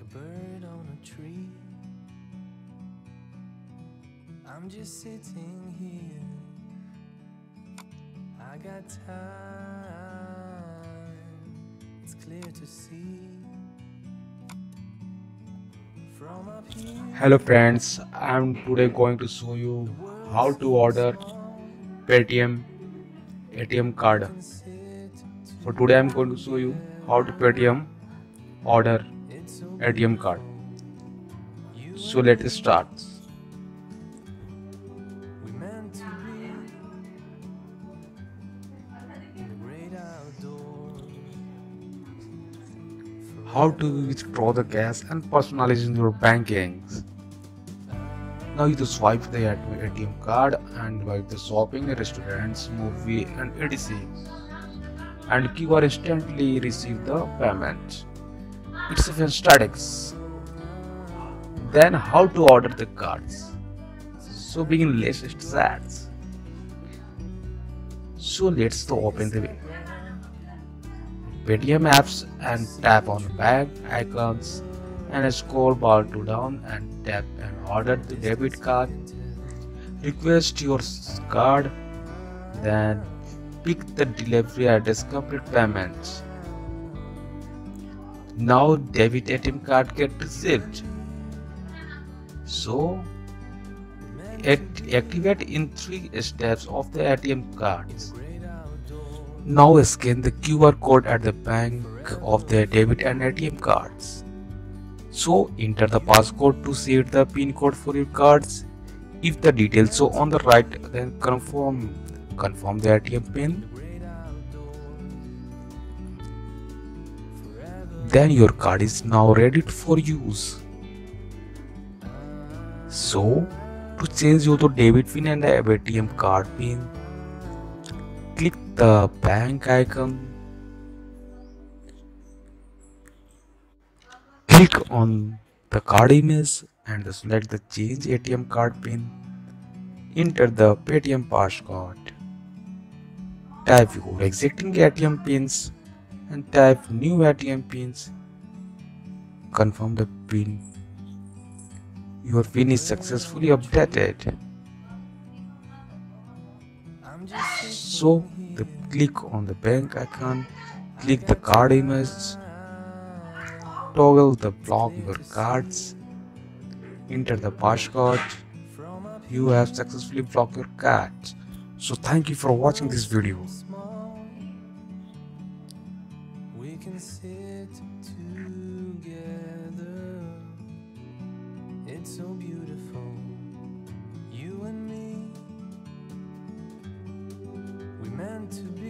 bird on a tree. I'm just sitting here. I got time. It's clear to see from up here. Hello friends, I'm today going to show you how to order Paytm ATM card. So today I'm going to show you how to Paytm order ATM card. So let's start. We meant to be in the great outdoors. How to withdraw the cash and personalize your banking. Now you just swipe the ATM card and wipe the shopping, restaurants, movie and etc. And QR instantly receive the payment. It's a statics. Then how to order the cards? So begin let's start. So let's open the Paytm apps and tap on bank icons and scroll bar to down and tap and order the debit card. Request your card, then pick the delivery address, complete payments. Now debit ATM card get received. So activate in 3 steps of the ATM cards. Now scan the QR code at the bank of the debit and ATM cards. So enter the passcode to set the PIN code for your cards. If the details show on the right, then confirm the ATM PIN. Then your card is now ready for use. So to change your debit PIN and the ATM card PIN, click the bank icon. Click on the card image and select the change ATM card PIN. Enter the Paytm passcode. Type your existing ATM pins and type new ATM pins. Confirm the PIN. Your PIN is successfully updated. So click on the bank icon, click the card image, toggle the block your cards, enter the passcode. You have successfully blocked your cards. So thank you for watching this video. We can sit together. It's so beautiful, you and me. We meant to be